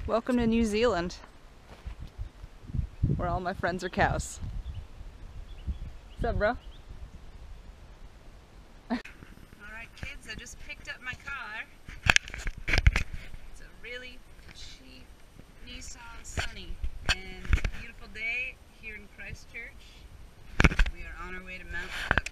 Welcome to New Zealand, where all my friends are cows. What's up, bro? Alright kids, I just picked up my car. It's a really cheap Nissan Sunny, and it's a beautiful day here in Christchurch. We are on our way to Mount Cook.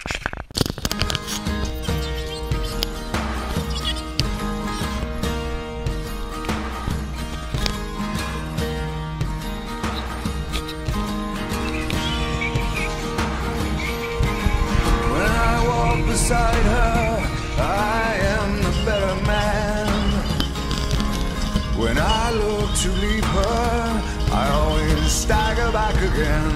Beside her, I am the better man. When I look to leave her, I always stagger back again.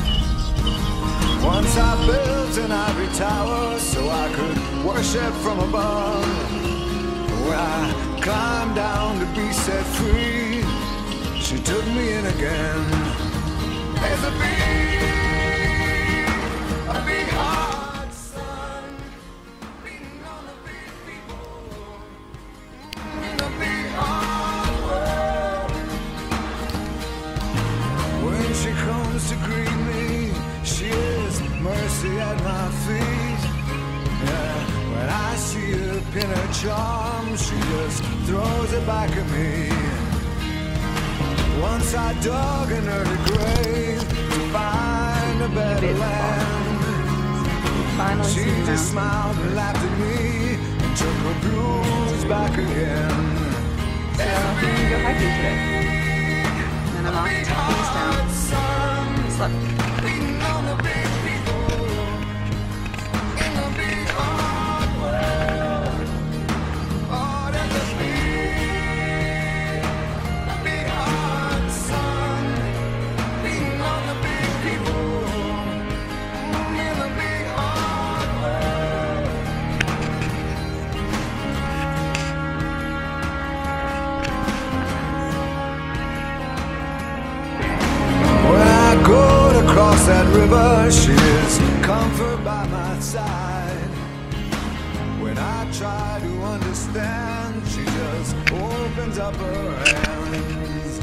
Once I built an ivory tower so I could worship from above. When I climbed down to be set free, she took me in again. There's a big heart. She comes to greet me, she is mercy at my feet. Yeah, when I see her pin her charm, she just throws it back at me. Once I dug an early grave to find a better land. She just smiled and laughed at me and took her blues back again. So I'm gonna go hiking today. And then I'm off to Queenstown. Slept. Across that river, she is comfort by my side. When I try to understand, she just opens up her hands.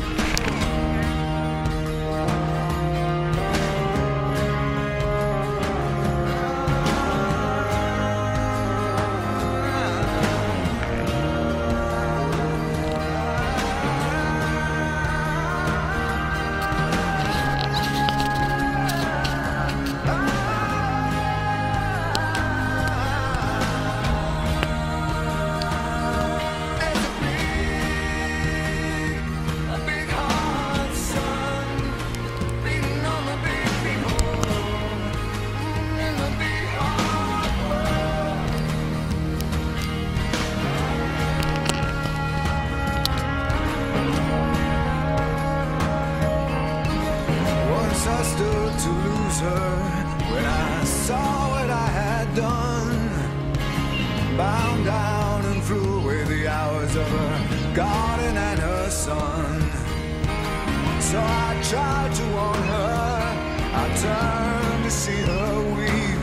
I stood to lose her when I saw what I had done. Bound down and flew away the hours of her garden and her son. So I tried to warn her, I turned to see her weep.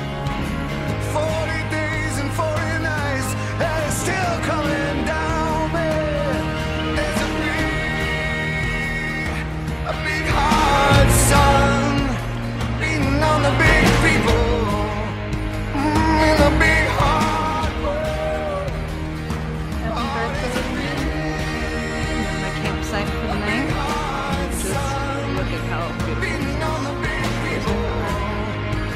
40 days and 40 nights, and it's still coming down me. There's a big heart sun beating on the big people in the big hard world. My campsite for the night. Just look at how beautiful.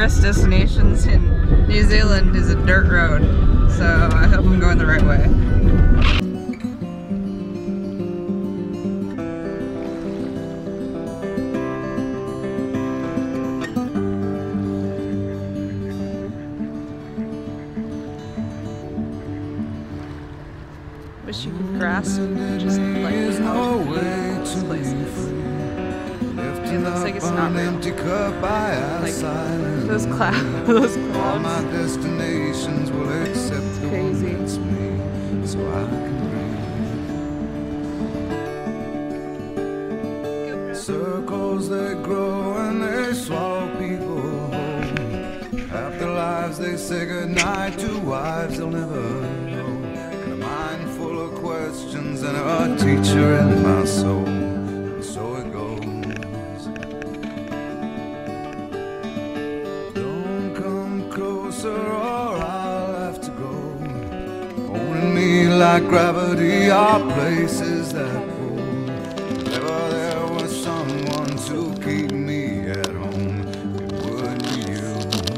tourist destinations in New Zealand is a dirt road, so I hope I'm going the right way. Wish you could grasp just like how beautiful this place is. It looks like it's not real. Like those clouds, those clouds. It's crazy. Circles they grow and they swallow people whole. After lives they say goodnight to wives they'll never know. And a mind full of questions and a teacher in my soul. And so it goes. Don't come closer or I'll have to go. Holding me like gravity are places that pull. Never there was someone to keep me at home. It would be you.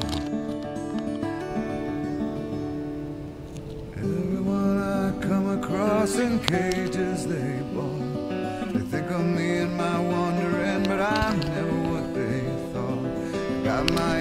Everyone I come across in cages they bought. They think of me and my wandering, but I'm never what they thought. Got my